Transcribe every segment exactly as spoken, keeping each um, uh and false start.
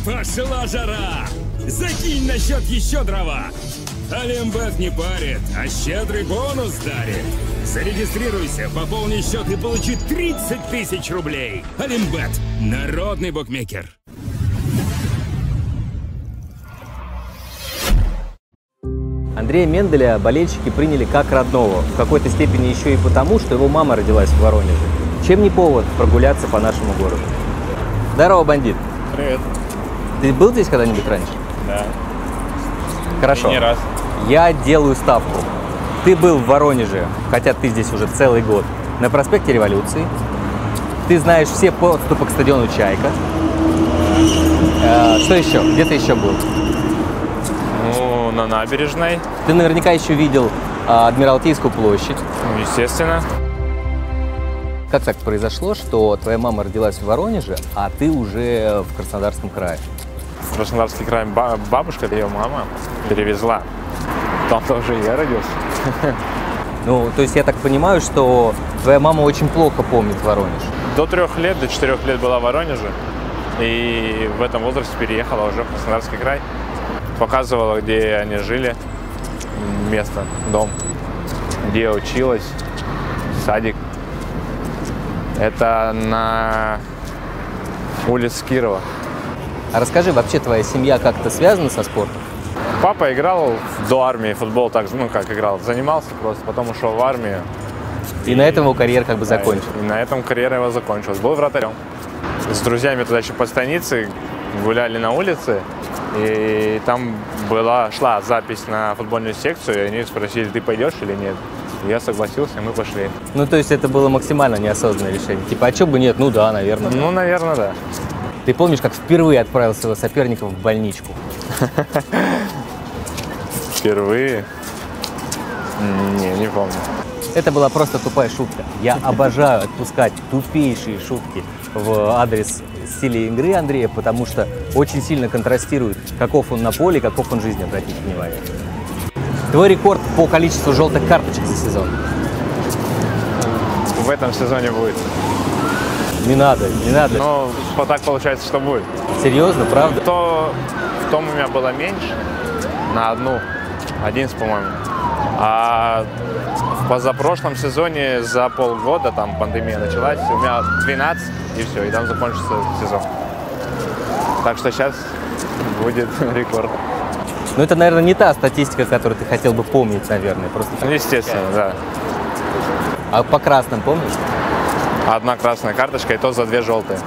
Пошла жара! Закинь на счет еще дрова! Олимбет не парит, а щедрый бонус дарит. Зарегистрируйся, пополни счет и получи тридцать тысяч рублей. Олимбет – народный букмекер. Андрея Менделя болельщики приняли как родного, в какой-то степени еще и потому, что его мама родилась в Воронеже. Чем не повод прогуляться по нашему городу? Здорово, бандит. Привет. Ты был здесь когда-нибудь раньше? Да. Хорошо. И не раз. Я делаю ставку. Ты был в Воронеже, хотя ты здесь уже целый год, на проспекте Революции. Ты знаешь все подступы к стадиону «Чайка». Э, что еще? Где ты еще был? Ну, на набережной. Ты наверняка еще видел э, Адмиралтейскую площадь. Ну, естественно. Как так произошло, что твоя мама родилась в Воронеже, а ты уже в Краснодарском крае? В Краснодарский край бабушка, ее мама, перевезла. Там тоже я родился. Ну, то есть я так понимаю, что твоя мама очень плохо помнит Воронеж. До трех лет, до четырех лет была в Воронеже. И в этом возрасте переехала уже в Краснодарский край. Показывала, где они жили, место, дом, где училась, садик. Это на улице Кирова. А расскажи, вообще твоя семья как-то связана со спортом? Папа играл до армии в футбол, так, ну как играл, занимался просто, потом ушел в армию. И, и на этом его карьера как бы да, закончилась? И, и на этом карьера его закончилась. Был вратарем. С друзьями тогда еще по станице гуляли на улице, и там была, шла запись на футбольную секцию, и они спросили, ты пойдешь или нет? Я согласился, и мы пошли. Ну, то есть это было максимально неосознанное решение? Типа, а чё бы нет? Ну да, наверное. Ну, наверное, да. Ты помнишь, как впервые отправил своего соперника в больничку? Впервые? Не, не помню. Это была просто тупая шутка. Я обожаю отпускать тупейшие шутки в адрес стиля игры Андрея, потому что очень сильно контрастирует, каков он на поле, каков он в жизни, обратите внимание. Твой рекорд по количеству желтых карточек за сезон? В этом сезоне будет. Не надо, не надо. Но так получается, что будет. Серьезно, правда? То, в том у меня было меньше, на одну, одиннадцать, по-моему. А в позапрошлом сезоне за полгода, там пандемия началась, у меня двенадцать, и все, и там закончится сезон. Так что сейчас будет рекорд. Ну, это, наверное, не та статистика, которую ты хотел бы помнить, наверное. Просто Ну, естественно, да. А по красным помнишь? Одна красная карточка, и то за две желтые.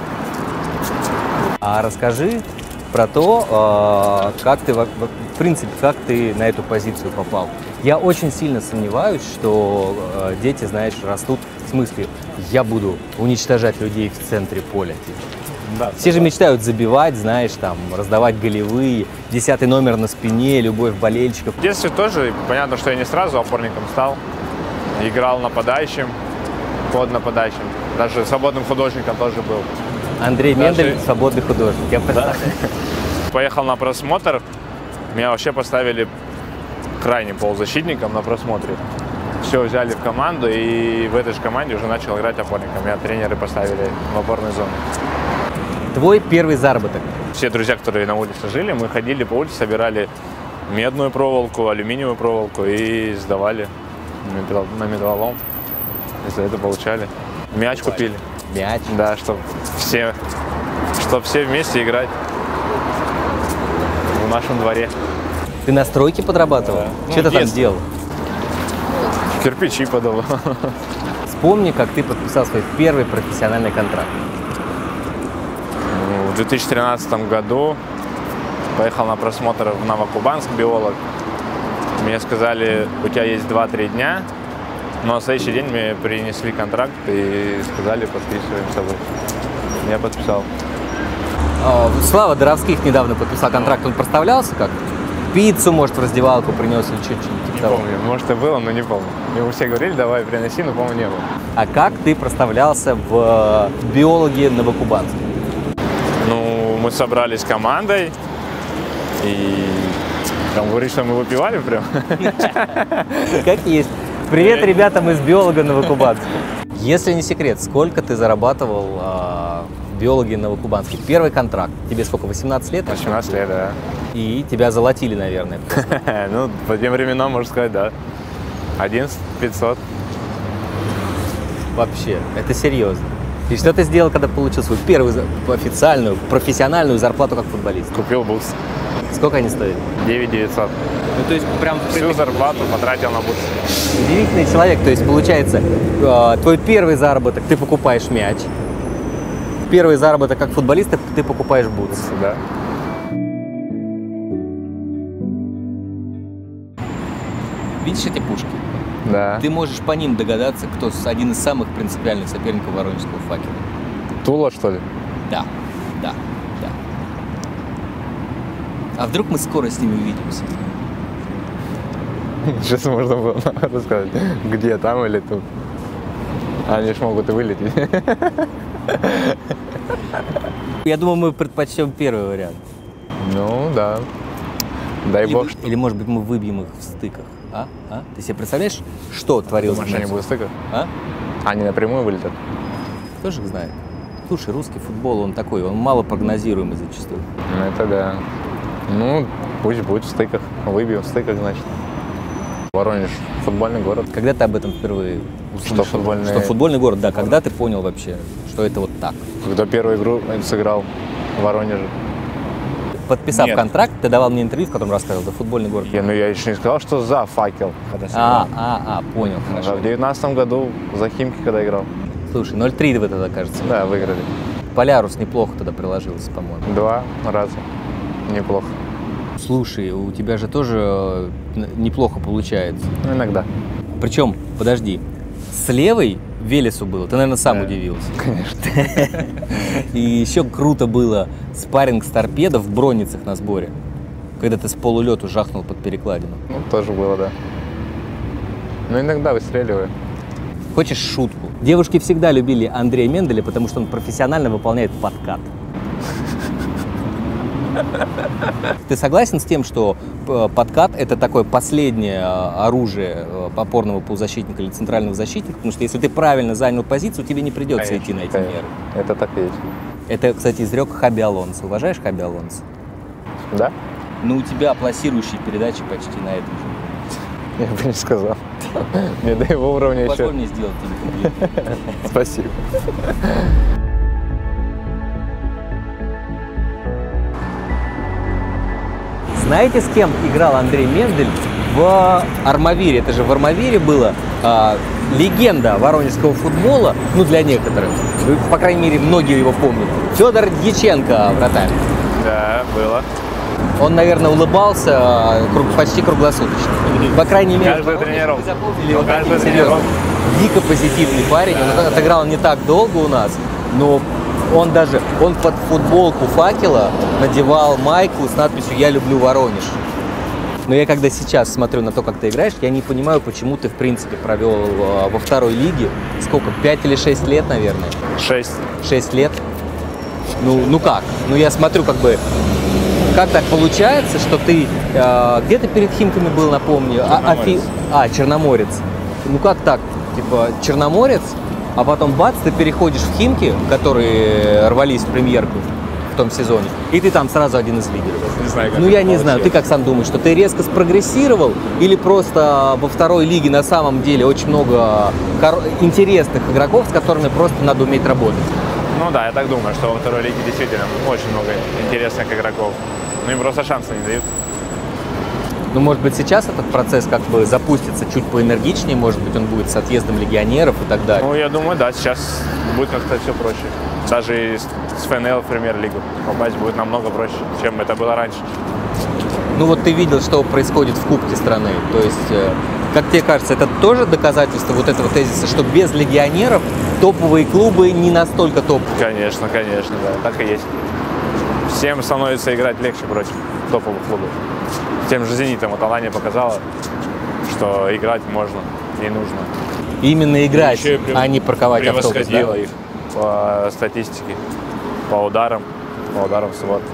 А расскажи про то, как ты, в принципе, как ты на эту позицию попал. Я очень сильно сомневаюсь, что дети, знаешь, растут в смысле, я буду уничтожать людей в центре поля. Да, все же мечтают забивать, знаешь, там, раздавать голевые, десятый номер на спине, любовь болельщиков. В детстве тоже, понятно, что я не сразу опорником стал. Играл нападающим, под нападающим. Даже свободным художником тоже был. Андрей Даже... Мендель, свободный художник. Я да. Поехал на просмотр, меня вообще поставили крайним полузащитником на просмотре. Все взяли в команду, и в этой же команде уже начал играть опорником. Меня тренеры поставили в опорную зону. Твой первый заработок? Все друзья, которые на улице жили, мы ходили по улице, собирали медную проволоку, алюминиевую проволоку и сдавали на металлолом. И за это получали. Мяч купили. Мяч? Да, чтобы все, чтоб все вместе играть в нашем дворе. Ты на стройке подрабатывал? Да. Что ну, ты там делал? Кирпичи подавал. Вспомни, как ты подписал свой первый профессиональный контракт. В две тысячи тринадцатом году поехал на просмотр в Новокубанск, биолог. Мне сказали, у тебя есть два-три дня, но на следующий день мне принесли контракт и сказали, подписываем с тобой. Я подписал. Слава Доровских недавно подписал контракт, он проставлялся как? Пиццу, может, в раздевалку принес или что-нибудь типа Не того? помню, может и было, но не помню. Ему все говорили, давай, приноси, но, по-моему, не было. А как ты проставлялся в биологии Новокубанске? Ну, мы собрались командой, и там говорит, что мы выпивали прям. Как есть. Привет ребятам из биолога Новокубанска. Если не секрет, сколько ты зарабатывал э, в биологи Новокубанске. Первый контракт. Тебе сколько, восемнадцать лет? восемнадцать лет, да. И тебя золотили, наверное. Ну, по тем временам, можно сказать, да. одиннадцать пятьсот. Вообще, это серьезно. И что ты сделал, когда получил свою первую официальную, профессиональную зарплату как футболист? Купил бутсы. Сколько они стоили? девять девятьсот. Ну, то есть прям Всю зарплату потратил на бутсы. удивительный человек. То есть, получается, э, твой первый заработок ты покупаешь мяч. Первый заработок как футболиста ты покупаешь бутсы. Да. Видишь эти пушки? Да. Ты можешь по ним догадаться, кто один из самых принципиальных соперников Воронежского факела. Тула, что ли? Да, да, да. А вдруг мы скоро с ними увидимся? Сейчас можно было рассказать, где, там или тут. Они ж могут и вылететь. Я думаю, мы предпочтем первый вариант. Ну, да. Дай Или, бог, что... или, может быть, мы выбьем их в стыках. А? А? Ты себе представляешь, что творилось? Думаешь, они будут стыкать? А? Они напрямую вылетят? Кто же их знает? Слушай, русский футбол, он такой, он мало прогнозируемый зачастую. Ну, это да. Ну, пусть будет в стыках. Выбьем в стыках, значит. Воронеж – футбольный город. Когда ты об этом впервые услышал? Что футбольный... Что футбольный город, да. Когда ты понял вообще, что это вот так? Когда первую игру сыграл в Воронеже. Подписав Нет. контракт, ты давал мне интервью, в котором рассказывал, да, футбольный город. Я, ну, я еще не сказал, что за факел. Когда А, сыграл. а, а, понял, хорошо. В девятнадцатом году за Химки, когда играл. Слушай, ноль три вы тогда, кажется. Да, выиграли. Полярус неплохо тогда приложился, по-моему. Два раза. Неплохо. Слушай, у тебя же тоже э, неплохо получается. Ну, иногда. Причем, подожди, с левой Велесу было, ты, наверное, сам Да. удивился. Конечно. И еще круто было спарринг с торпедо в Бронницах на сборе, когда ты с полулету жахнул под перекладину. Ну, тоже было, да. Но иногда выстреливаю. Хочешь шутку? Девушки всегда любили Андрея Менделя, потому что он профессионально выполняет подкат. Ты согласен с тем, что э, подкат – это такое последнее э, оружие э, опорного полузащитника или центрального защитника? Потому что если ты правильно занял позицию, тебе не придется идти на эти Конечно. меры. Это так и есть. Это, кстати, изрек Хаби Алонсо. Уважаешь Хаби Алонсо? Да? Ну, у тебя пласирующие передачи почти на этом же. Я бы не сказал. Не до его уровня Позволь еще. мне сделать тебе комплимент. Спасибо. Знаете, с кем играл Андрей Мендель в Армавире? Это же в Армавире было а, легенда воронежского футбола, ну, для некоторых. По крайней мере, многие его помнят. Федор Дьяченко, вратарь. Да, было. Он, наверное, улыбался а, круг, почти круглосуточно. По крайней мере, Каждую в Воронеже тренировку. вы запомнили его Каждую таким серьезным. тренировку. Дико позитивный парень. Он отыграл не так долго у нас, но он даже, он под футболку факела надевал майку с надписью «Я люблю Воронеж». Но я когда сейчас смотрю на то, как ты играешь, я не понимаю, почему ты, в принципе, провел э, во второй лиге, сколько, пять или шесть лет, наверное? Шесть. шесть лет? Ну, ну как? Ну я смотрю, как бы, как так получается, что ты, э, где ты перед Химками был, напомню? А, Афи- а, Черноморец. Ну как так? Типа, Черноморец, а потом бац, ты переходишь в Химки, которые рвались в премьерку в том сезоне, и ты там сразу один из лидеров. Не знаю, как Ну это я не знаю, ты получилось. как сам думаешь, что ты резко спрогрессировал или просто во второй лиге на самом деле очень много кор- интересных игроков, с которыми просто надо уметь работать? Ну да, я так думаю, что во второй лиге действительно очень много интересных игроков. Ну им просто шанса не дают. Ну, может быть, сейчас этот процесс как бы запустится чуть поэнергичнее, может быть, он будет с отъездом легионеров и так далее. Ну, я думаю, да, сейчас будет как-то все проще. Даже и с с ФНЛ в премьер-лигу попасть будет намного проще, чем это было раньше. Ну, вот ты видел, что происходит в Кубке страны. То есть, э, как тебе кажется, это тоже доказательство вот этого тезиса, что без легионеров топовые клубы не настолько топовые? Конечно, конечно, да, так и есть. Всем становится играть легче против топовых клубов. Тем же «Зенитом» вот Алания показала, что играть можно и нужно. Именно играть, Еще и прев- а не парковать автобус. Да? Превосходила их по статистике, по ударам, по ударам в свод.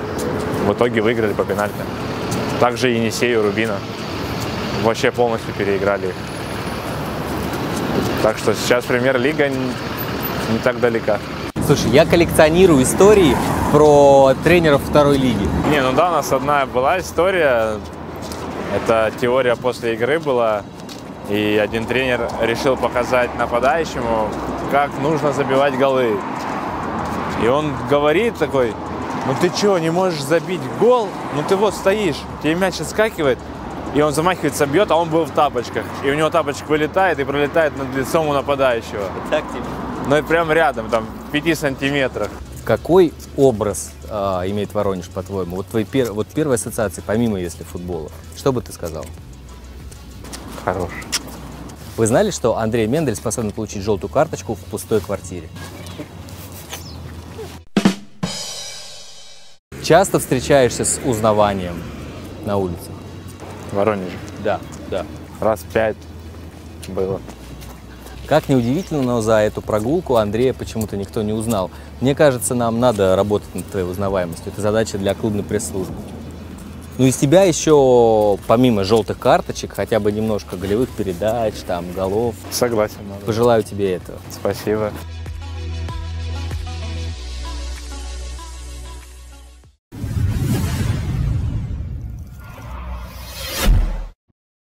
В итоге выиграли по пенальти. Также Енисею, Рубина. Вообще полностью переиграли их. Так что сейчас премьер-лига не, не так далека. Слушай, я коллекционирую истории про тренеров второй лиги. Не, ну да, у нас одна была история. Это теория после игры была. И один тренер решил показать нападающему, как нужно забивать голы. И он говорит такой: ну ты что, не можешь забить гол? Ну ты вот стоишь, тебе мяч отскакивает, и он замахивается, бьет, а он был в тапочках. И у него тапочек вылетает и пролетает над лицом у нападающего. Так тебе. Ну и прям рядом, там, в пяти сантиметрах. Какой образ а, имеет Воронеж, по-твоему? Вот твои пер... вот первые ассоциации, помимо если футбола, что бы ты сказал? Хорош. Вы знали, что Андрей Мендель способен получить желтую карточку в пустой квартире? Часто встречаешься с узнаванием на улице? В Воронеже. Да, да. Раз пять было. Как ни удивительно, но за эту прогулку Андрея почему-то никто не узнал. Мне кажется, нам надо работать над твоей узнаваемостью. Это задача для клубной пресс-службы. Ну, из тебя еще, помимо желтых карточек, хотя бы немножко голевых передач, там, голов. Согласен. Надо. Пожелаю тебе этого. Спасибо.